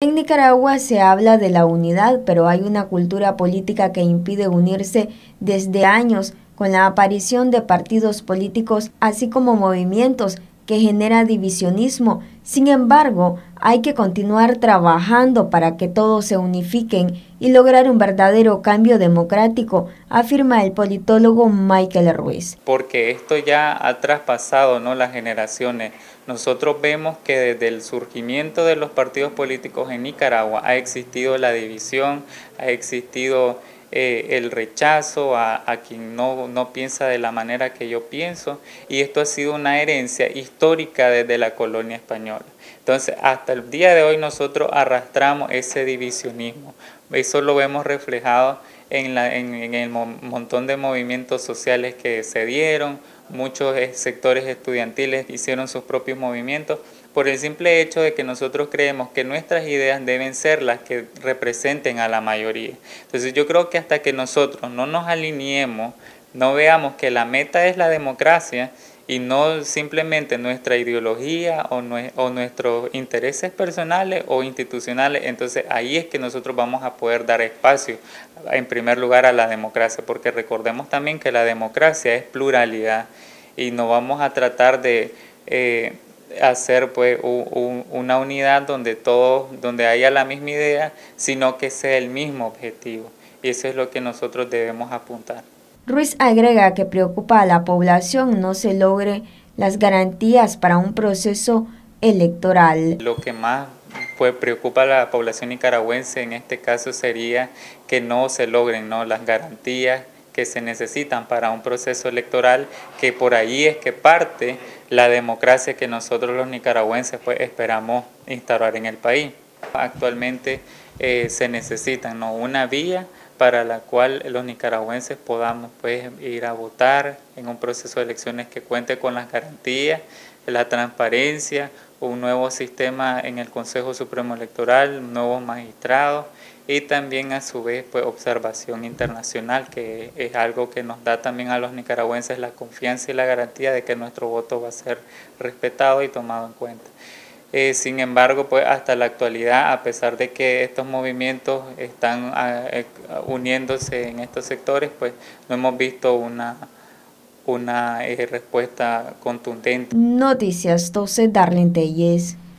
En Nicaragua se habla de la unidad, pero hay una cultura política que impide unirse desde años con la aparición de partidos políticos, así como movimientos que genera divisionismo. Sin embargo, hay que continuar trabajando para que todos se unifiquen y lograr un verdadero cambio democrático, afirma el politólogo Michael Ruiz. Porque esto ya ha traspasado, ¿no?, las generaciones. Nosotros vemos que desde el surgimiento de los partidos políticos en Nicaragua ha existido la división, ha existido el rechazo a quien no piensa de la manera que yo pienso, y esto ha sido una herencia histórica desde la colonia española. Entonces, hasta el día de hoy nosotros arrastramos ese divisionismo. Eso lo vemos reflejado en el montón de movimientos sociales que se dieron. Muchos sectores estudiantiles hicieron sus propios movimientos por el simple hecho de que nosotros creemos que nuestras ideas deben ser las que representen a la mayoría. Entonces yo creo que hasta que nosotros no nos alineemos, no veamos que la meta es la democracia y no simplemente nuestra ideología o nuestros intereses personales o institucionales, entonces ahí es que nosotros vamos a poder dar espacio en primer lugar a la democracia, porque recordemos también que la democracia es pluralidad y no vamos a tratar de hacer pues una unidad donde haya la misma idea, sino que sea el mismo objetivo, y eso es lo que nosotros debemos apuntar. Ruiz agrega que preocupa a la población no se logre las garantías para un proceso electoral. Lo que más preocupa a la población nicaragüense en este caso sería que no se logren, ¿no?, las garantías que se necesitan para un proceso electoral, que por ahí es que parte la democracia que nosotros los nicaragüenses pues esperamos instaurar en el país. Actualmente se necesita, ¿no?, una vía para la cual los nicaragüenses podamos pues ir a votar en un proceso de elecciones que cuente con las garantías, la transparencia, un nuevo sistema en el Consejo Supremo Electoral, nuevos magistrados y también a su vez pues observación internacional, que es algo que nos da también a los nicaragüenses la confianza y la garantía de que nuestro voto va a ser respetado y tomado en cuenta. Sin embargo, pues hasta la actualidad, a pesar de que estos movimientos están uniéndose en estos sectores, pues no hemos visto una respuesta contundente. Noticias 12, Darlene Telles.